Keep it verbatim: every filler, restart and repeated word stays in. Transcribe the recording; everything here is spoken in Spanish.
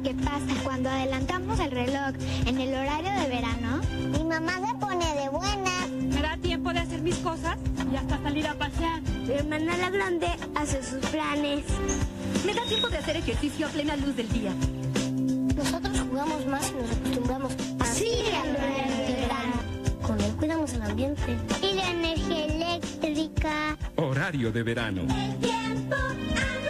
qué pasa cuando adelantamos el reloj en el horario de verano? Mi mamá se pone de buenas. Me da tiempo de hacer mis cosas y hasta salir a pasear. Mi hermana la grande hace sus planes. Me da tiempo de hacer ejercicio a plena luz del día. Nosotros jugamos más y nos acostumbramos así al horario de verano. Con él cuidamos el ambiente. Y la energía eléctrica. Horario de verano. El tiempo